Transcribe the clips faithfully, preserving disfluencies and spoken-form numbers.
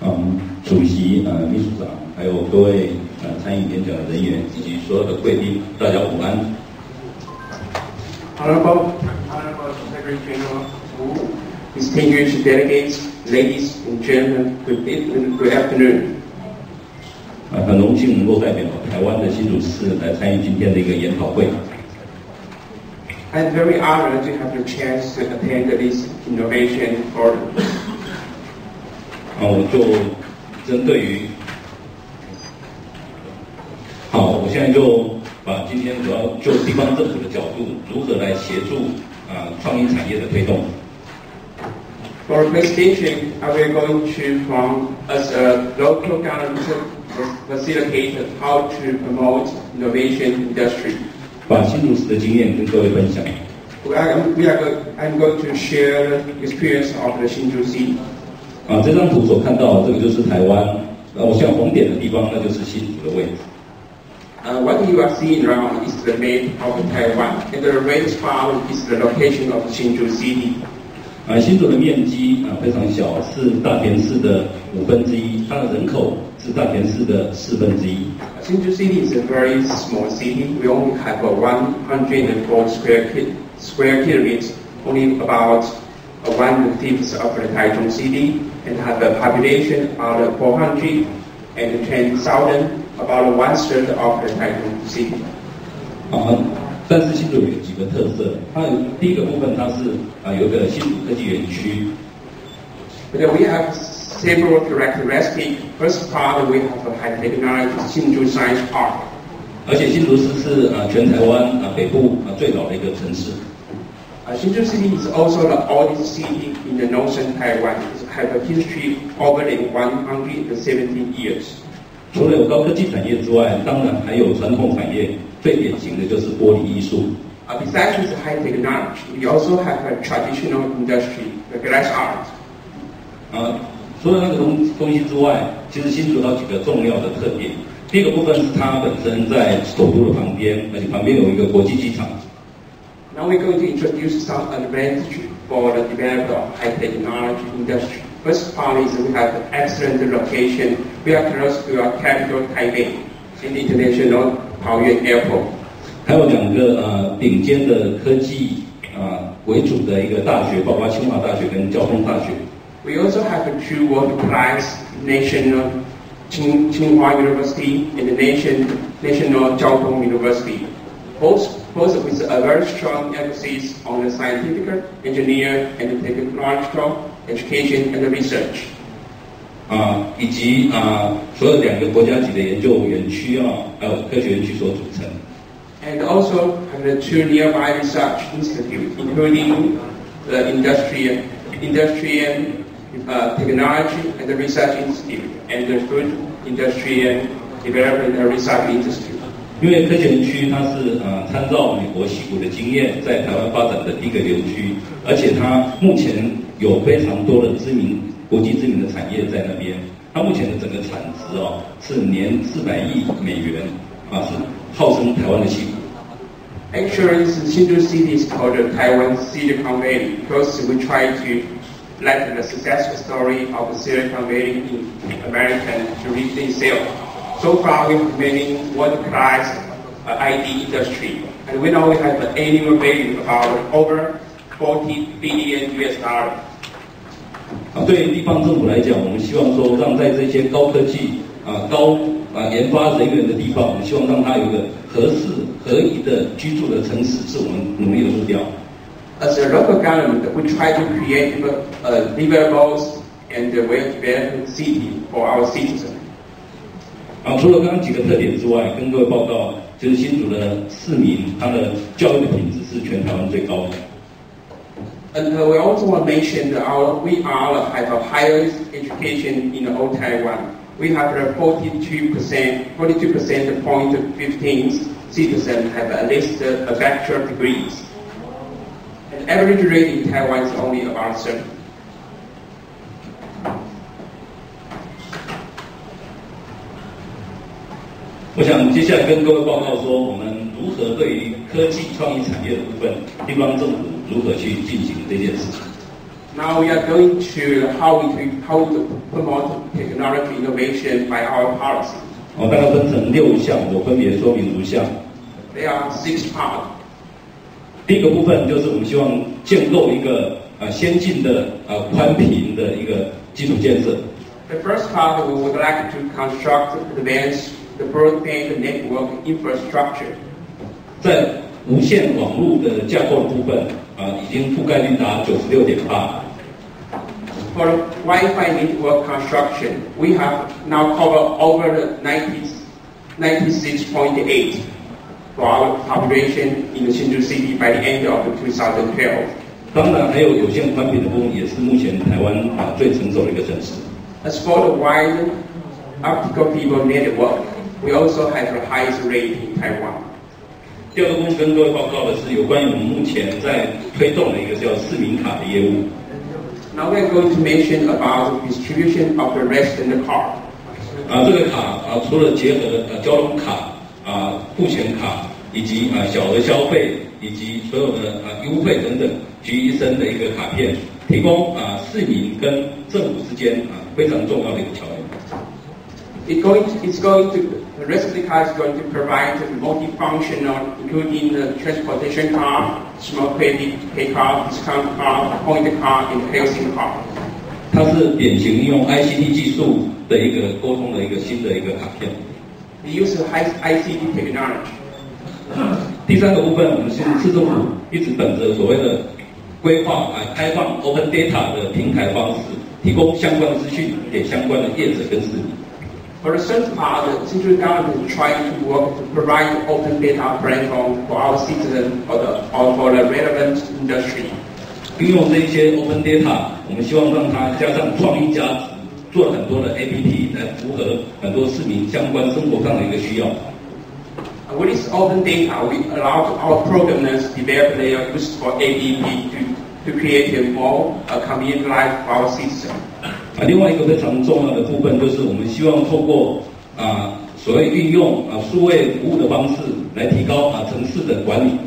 嗯，主席、呃秘书长，还有各位呃参与演讲的人员以及所有的贵宾，大家午安。 Honorable, Honorable Secretary General Wu, distinguished delegates, ladies and gentlemen, good evening, good afternoon. 呃，很荣幸能够代表台湾的新竹市来参与今天的一个研讨会。 I'm very honored to have the chance to attend this innovation forum. 啊，我就针对于，好，我现在就把今天主要就地方政府的角度，如何来协助啊创意产业的推动。 For presentation, I will going to from as a local government facilitator how to promote innovation industry. 把新竹市的经验跟各位分享。 We are, we are, I'm going to share the experience of the Hsinchu City. 啊，这张图所看到这个就是台湾，那我像红点的地方，那就是新竹的位置。 Uh, what you are seeing around is the map of Taiwan, and the red spot is the location of Hsinchu City. 啊，新竹的面积啊非常小，是大田市的五分之一，它的人口是大田市的四分之一。 Hsinchu City is a very small city. We only have a one hundred four square square kilometers, only about one fifth of the Taichung City, and have a population of four hundred ten thousand, about one third of the Taichung City. 啊，但是新竹有几个特色，它有第一个部分它是啊有一个新竹科技园区。 But we have several characteristics. First part, we have a high technology Hsinchu Science Park. 而且新竹市是啊全台湾啊北部啊最老的一个城市。 Uh, Hsinchu City is also the oldest city in the northern Taiwan. It has a history over one hundred seventy years. 除了有高科技产业之外，当然还有传统产业，最典型的就是玻璃艺术。 Uh, besides this high technology, we also have a traditional industry, the glass art. 啊，除了那个东东西之外，其实新竹有几个重要的特点。第一个部分是它本身在首都的旁边，而且旁边有一个国际机场。 Now we're going to introduce some advantage for the development of high technology industry. First part is we have an excellent location. We are close to our capital Taipei and international Taoyuan Airport. 还有两个呃顶尖的科技啊、呃、为主的一个大学，包括清华大学跟交通大学。 We also have two world-class national Tsinghua University and the nation, National Jiao Tong University. Both both with a very strong emphasis on the scientific, engineer, and technological education and research. 啊，以及啊，所有两个国家级的研究园区啊，还有科学园区所组成。 And also have the two nearby research institutes, including the industrial, industrial uh, technology and the research institute, and the food industrial development and research institute. 因为科学园区它是呃参照美国矽谷的经验，在台湾发展的第一个园区，而且它目前有非常多的知名国际知名的产业在那边。它目前的整个产值哦是年四百亿美元啊，是号称台湾的矽谷。 Actually, Hsinchu City is called the Taiwan Silicon Valley because we try to let the successful story of Silicon Valley in America to reach itself. So far, we have many world-class uh, I T industry, and we know we have an annual value about over forty billion U S dollars. 啊，对于地方政府来讲，我们希望说，让在这些高科技啊、高啊研发人员的地方，我们希望让它有一个合适、合宜的居住的城市，是我们努力的目标。 As a local government, we try to create a livable and well-developed city for our citizens. 啊，除了刚刚几个特点之外，跟各位报告，就是新竹的市民，他的教育的品质是全台湾最高的。 And uh, we also want to mention that our, we are have the highest education in all Taiwan. We have the forty-two percent, forty-two percent point fifteen citizens have at least a bachelor degrees. And average rate in Taiwan is only about thirty. 我想接下来跟各位报告说，我们如何对于科技创意产业的部分，地方政府如何去进行这件事情。 Now we are going to how we how to promote technology innovation by our policy. 哦，大概分成六项，我分别说明如下。 There are six parts. 第一个部分就是我们希望建构一个呃先进的呃宽频的一个基础建设。 The first part we would like to construct advance the broadband network infrastructure. 在无线网络的架构的部分，啊、呃，已经覆盖率达九十六点八。 For the Wi-Fi network construction, we have now covered over the ninety, ninety-six point eight for our population in the Hsinchu city by the end of twenty twelve. 当然，还有有线宽频的部分，也是目前台湾啊最成熟的一个城市。 As for the wide optical cable network, we also have the highest rate in Taiwan. 第二个部分跟各位报告的是有关于我们目前在推动的一个叫市民卡的业务。 Now we are going to mention about the distribution of the rest in the car. 啊，这个卡啊，除了结合呃交通卡啊、付钱卡以及啊小额消费以及所有的啊优惠等等集于一身的一个卡片，提供啊市民跟政府之间啊非常重要的一个桥梁。 It's going to, it's going to, the rest of the car is going to provide multifunctional, including the transportation car, small credit pay card, discount card, point card, and health card. 它是典型利用 I C T 技术的一个沟通的一个新的一个卡片。 We use high I C T technology. 第三个部分，我们是市政府一直本着所谓的规划啊开放 Open Data 的平台方式，提供相关的资讯给相关的业者跟市民。 For the third part, the central government is trying to work to provide open data platform for our citizens or, the, or for the relevant industry. 运用这一些 Open Data， 我们希望让它加上创意价值，做了很多的 A P P 来符合很多市民相关生活上的一个需要。 With this open data, we allow our programmers to develop their useful A P P to, to create a more uh, convenient life for our citizens. 啊，另外一个非常重要的部分就是我们希望透过啊所谓运用啊数位服务的方式来提高啊城市的管理。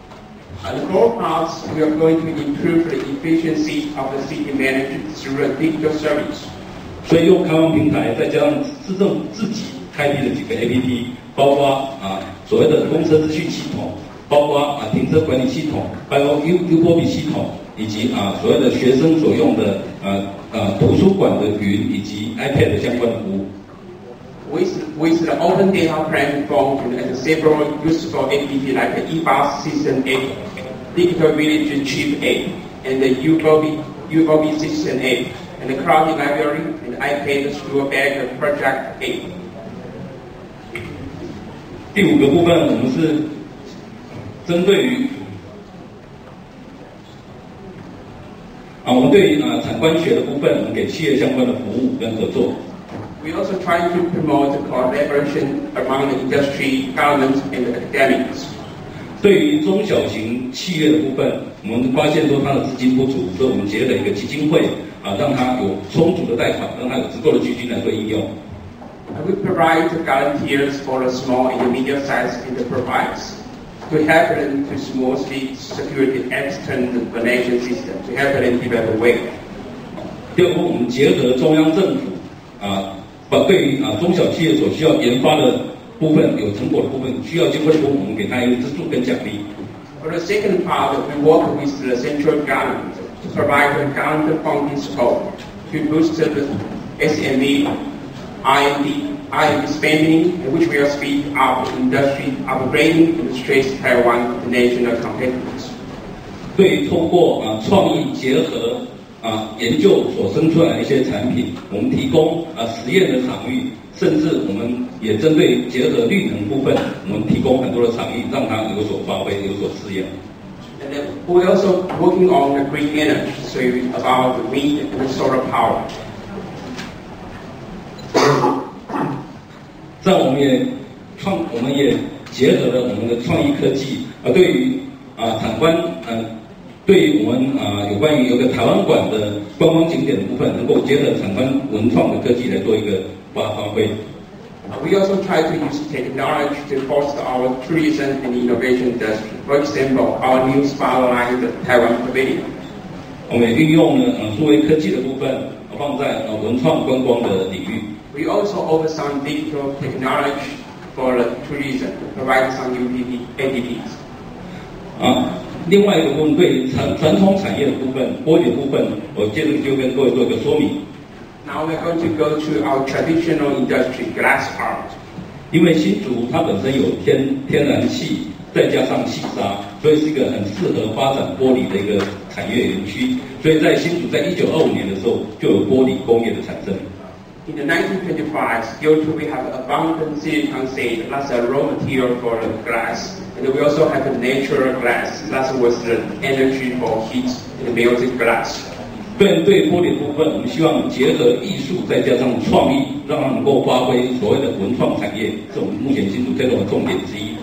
And the fourth part, we are going to improve the efficiency of the city management through a digital service. 所以用开放平台，再加上市政府自己开辟的几个 A P P， 包括啊所谓的公车资讯系统，包括啊停车管理系统，包括 U U 波比系统，以及啊所谓的学生所用的呃呃图书馆的云以及 iPad 相关的服务。 With, with the open data platform and several useful A P P like the e-bus system app, digital village chip app, and the U-Bobi system app, and the cloud library and iPad school bag project app. 第五个部分，我们是针对于啊，我们对于啊产官学的部分，我们给企业相关的服务跟合作。 We also try to promote collaboration among the industry, government, and academics. 对于中小型企业的部分，我们发现说它的资金不足，所以我们结了一个基金会啊，让它有充足的贷款，让它有足够的基金来做应用。 And we provide guarantees for the small and medium-sized enterprises to help them to smoothly secure the external financial system, to help them develop well. 第二步，我们结合中央政府啊，把对于啊中小企业所需要研发的部分、有成果的部分、需要经费的部分，我们给它一个资助跟奖励。 For the second part, we work with the central government to provide the government funding support to boost the S M E, R and D, R and D spending, which will speed up industry upgrading and stress Taiwan national competitiveness. 对于透过啊创意结合啊研究所生出来的一些产品，我们提供啊实验的场域，甚至我们也针对结合绿能部分，我们提供很多的场域，让它有所发挥，有所试验。 And then we're also working on the green energy, so about the wind and the solar power. 这样我们也创，我们也结合了我们的创意科技啊，对于啊产官呃，对于我们啊有关于有个台湾馆的观光景点的部分，能够结合产官文创的科技来做一个发发挥。 We also try to use technology to foster our tourism and innovation industry. For example, our new spotlight Taiwan Pavilion. 我们也运用了呃数位科技的部分，呃、放在呃文创观光的领域。 We also offer some digital technology for the tourism, provide some new A P Ps. 啊，另外一个部分对传传统产业的部分，玻璃的部分，我接着就跟各位做一个说明。 Now we're going to go to our traditional industry, glass art. 因为新竹它本身有天天然气，再加上细沙，所以是一个很适合发展玻璃的一个产业园区。所以在新竹在一九二五年的时候就有玻璃工业的产生。 In the nineteen twenty-five, due to we have abundant silicon seed, that's a raw material for the glass. And we also have the natural glass, that was the energy for heat in the melted glass. 对对玻璃部分，我们希望结合艺术再加上创意，让它能够发挥所谓的文创产业，是我们目前新竹推动的重点之一。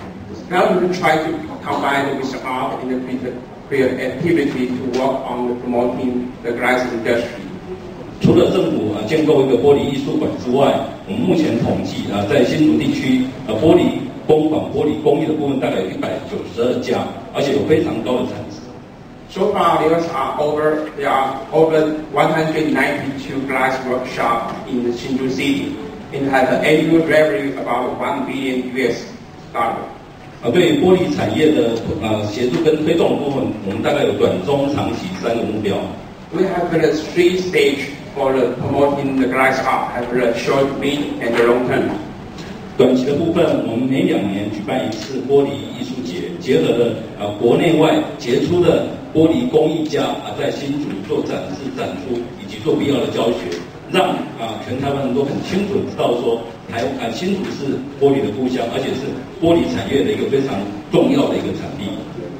Now we will try to combine it with art and the creativity to work on promoting the glass industry. 除了政府啊建构一个玻璃艺术馆之外，我们目前统计啊，在新竹地区啊玻璃工坊、玻璃工艺的部分大概有一百九十二家，而且有非常高的产值。 So far, there are over there are over one hundred ninety-two glass workshops in the Hsinchu City, and has an annual revenue about one billion U S dollar. 啊，对于玻璃产业的啊协助跟推动的部分，我们大概有短、中、长期三个目标。 We have the three stage for the promoting the glass art, have the short, mid, and the long term. 短期的部分，我们每两年举办一次玻璃艺术节，结合了啊国内外杰出的玻璃工艺家啊在新竹做展示、展出，以及做必要的教学，让啊全台湾人都很清楚知道说，台啊新竹是玻璃的故乡，而且是玻璃产业的一个非常重要的一个产地。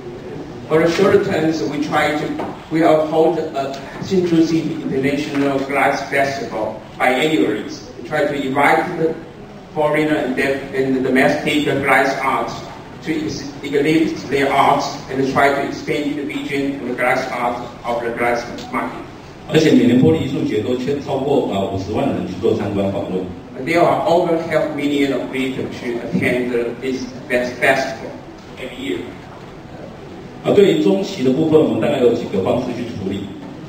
For the short terms, we try to we will hold a Hsinchu City International Glass Festival biannually. We try to invite the foreigner and the domestic glass arts to exhibit their arts and try to expand the vision of the glass art of the glass market. 而且每年玻璃艺术节都超超过啊五十万人去做参观访问。 There are over half million of people to attend this festival every year. 啊，对于中期的部分，我们大概有几个方式去处理。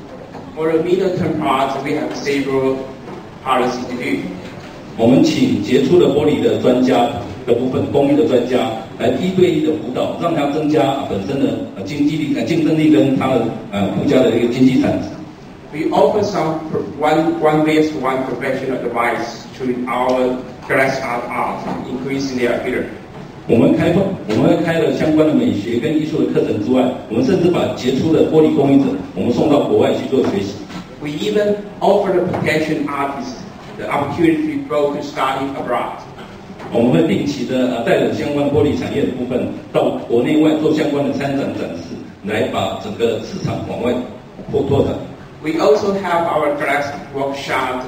For the middle term part, we have several policies to do. 我们请杰出的玻璃的专家的部分，工艺的专家来一对一的辅导，让他增加、啊、本身的呃经济力、呃竞争力跟他的呃国家的一个经济产值。 We offer some one one based one professional advice to our glass art art, increasing their ability. 我们开放，我们会开了相关的美学跟艺术的课程之外，我们甚至把杰出的玻璃工艺者，我们送到国外去做学习。 We even offer the potential artists the opportunity to go to study abroad. 我们会定期的呃带着相关玻璃产业的部分到国内外做相关的参展展示，来把整个市场往外扩拓展。 We also have our glass workshop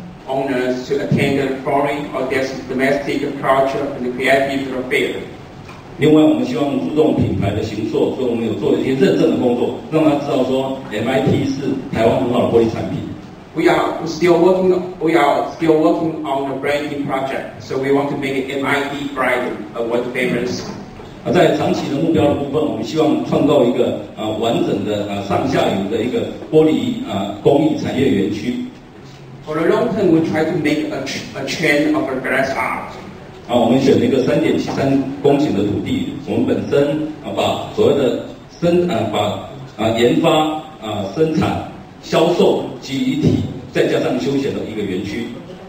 owners to attend the foreign or domestic culture and creative fair. 另外，我们希望注重品牌的形塑，所以我们有做一些认证的工作，让他知道说 M I T 是台湾很好的玻璃产品。 We are still working. We are still working on the branding project, so we want to make M I T brand a world famous. 啊，在长期的目标的部分，我们希望创造一个啊完整的啊上下游的一个玻璃啊工艺产业园区。 For the long term, we try to make a, a chain of a glass art. 啊，我们选了一个三点七三公顷的土地，我们本身啊把所谓的生啊把啊研发啊生产、销售集体，再加上休闲的一个园区。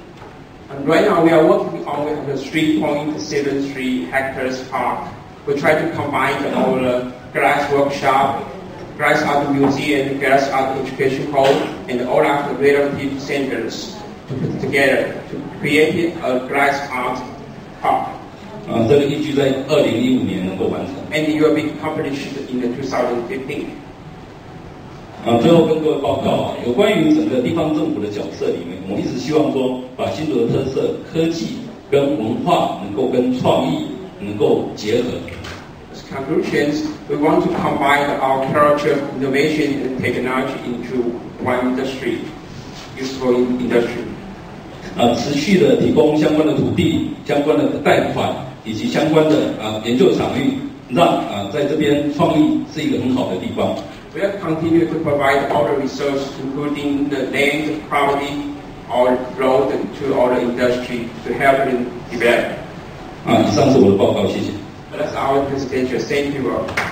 And right now, we are working on the three point seven three hectares park. We try to combine all the glass workshop, glass art museum, glass art education hall, and all of the relative centers to put together to create a glass art park. 啊，这个预计在二零一五年能够完成。 And it will be accomplished in the twenty fifteen. 啊，最后跟各位报告啊，有关于整个地方政府的角色里面，我们一直希望说，把新竹的特色、科技跟文化能够跟创意能够结合。 As conclusions, we want to combine our culture, innovation, and technology into one industry, useful industry. 啊，持续的提供相关的土地、相关的贷款以及相关的啊研究场域，让啊在这边创意是一个很好的地方。 We'll continue to provide all the research, including the land, property, or road to all the industry to help them develop. 啊，以上是我的报告，谢谢。 That's our presentation. Thank you all.